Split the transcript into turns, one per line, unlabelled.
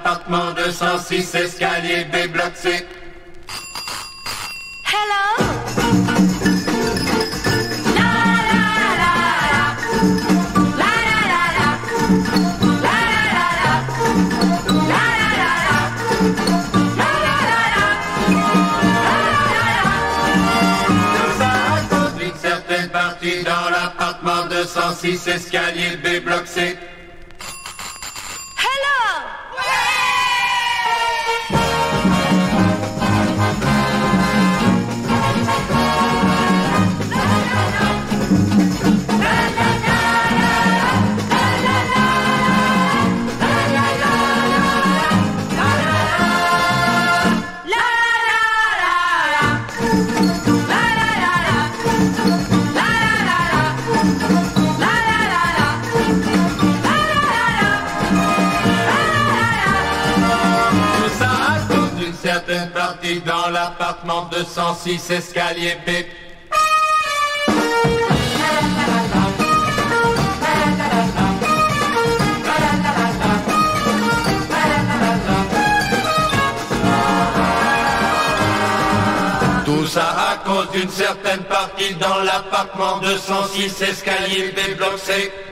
l'appartement 206, escalier B, bloc C.
Hello?
Dans l'appartement 206, escalier B, bloc C.
Hello!
Certaines parties dans l'appartement 206, escalier B. Tout ça à cause d'une certaine partie dans l'appartement 206, escalier B, bloc C.